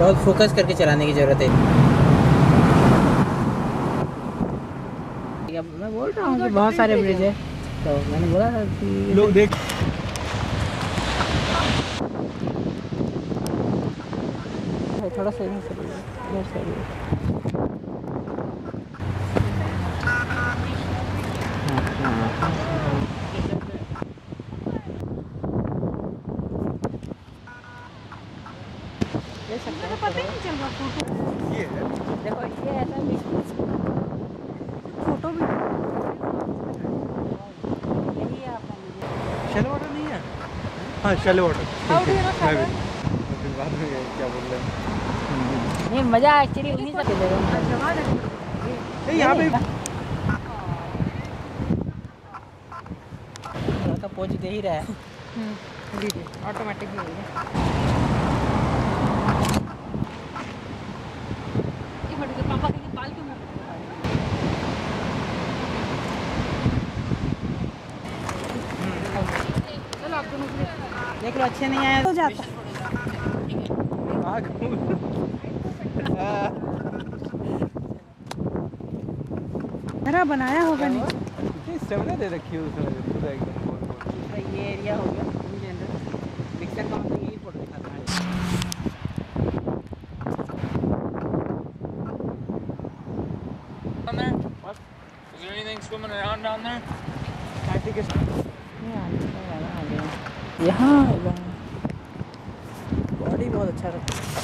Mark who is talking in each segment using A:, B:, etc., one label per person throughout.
A: बहुत फोकस करके चलाने की ज़रूरत है। मैं बोल रहा हूँ कि बहुत सारे ब्रिज है, तो मैंने बोला कि
B: लोग देख
A: थोड़ा सा इधर से
C: मुझे पता ही नहीं चल रहा फोटो।
B: ये है।
A: देखो ये ऐसा भी
C: फोटो भी
A: यही है आपका मुझे।
B: शैलो वाटर नहीं है? हाँ shallow water.
C: How do you know
B: मैं भी।
C: Sagar?
B: फिर बाद में क्या बोल रहे हैं?
A: नहीं मज़ा एक्चुअली उन्हीं से ले रहा हूँ।
B: नहीं यहाँ पे
A: लड़का पहुँच दे ही रहा है।
C: ऑटोमेटिक ही है। ये फट गया पापा के बाल क्यों मुड़ चलो आप दोनों
A: देख लो अच्छे नहीं आए
C: हो जाता। मेरा बनाया होगा नहीं।
B: कितनी स्टेमिना दे रखी है उसने पूरा एकदम गोल।
A: ये एरिया हो गया मुझे अंदर मिक्सर का मतलब यही फोटो दिखाता है।
D: What? Is there anything swimming around down there?
A: यहाँ बॉडी बहुत अच्छा रखता है।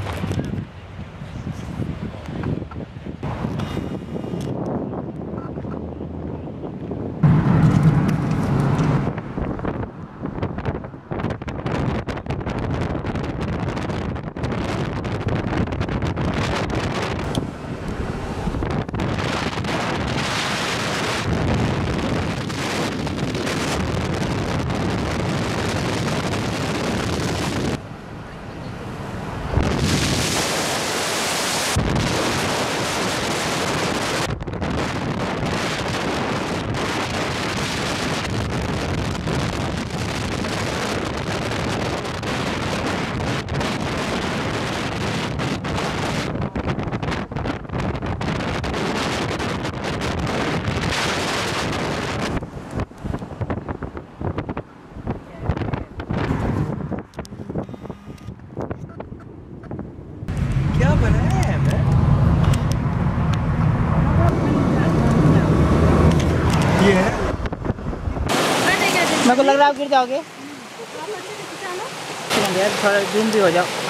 B: क्या बनाया है मैं? ये है।
A: मेरे को लग रहा है आप गिर जाओगे। थोड़ा जूम भी हो जाओ।